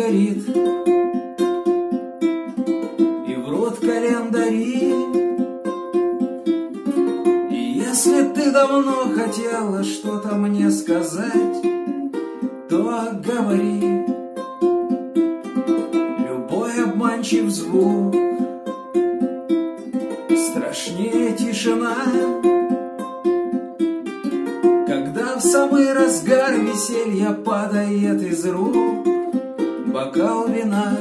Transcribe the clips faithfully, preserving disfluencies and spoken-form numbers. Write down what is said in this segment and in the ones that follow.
горит, и врут календари. И если ты давно хотела что-то мне сказать, то говори. Любой обманчив звук страшнее тишина, когда в самый разгар веселья падает из рук бокал вина.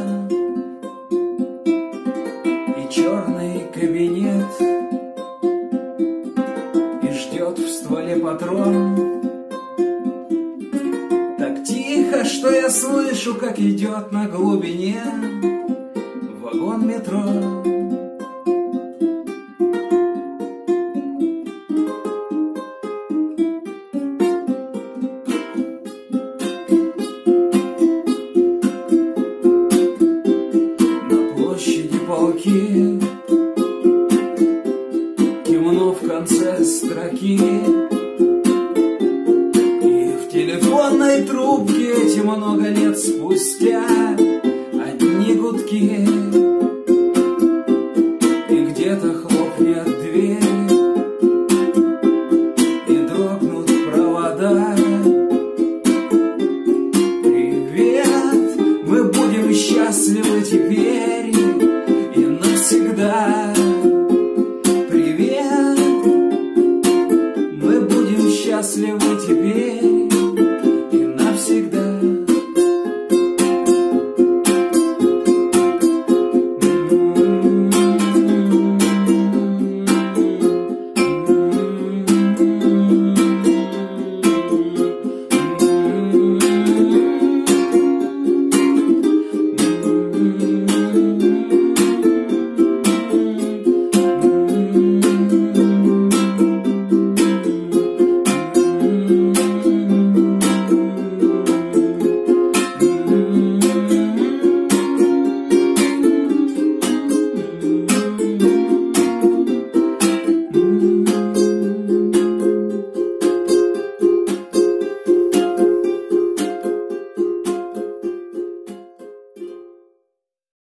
И черный кабинет, и ждет в стволе патрон. Так тихо, что я слышу, как идет на глубине вагон метро. Полки, темно в конце строки, и в телефонной трубке эти много лет спустя одни гудки. И где-то хлопнет дверь, и дрогнут провода. Привет, мы будем счастливы теперь всегда. Привет, мы будем счастливы теперь